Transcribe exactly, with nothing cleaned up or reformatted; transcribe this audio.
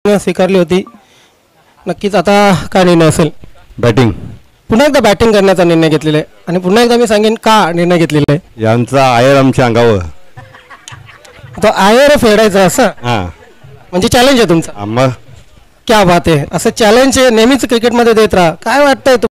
स्वीकारली होती. नक्कीच आता काय निर्णय असेल? बॅटिंग. पुन्हा एकदा बॅटिंग करण्याचा निर्णय घेतलेला आहे आणि पुन्हा एकदा मी सांगेन का निर्णय घेतलेला आहे. यांचा आयर आमच्या अंगावर. तो आयर फेडायचा असं हां म्हणजे चॅलेंज आहे तुमचा. आम्हा क्या बात आहे. असं चॅलेंज नेहमीच क्रिकेटमध्ये देत राहा. काय वाटतंय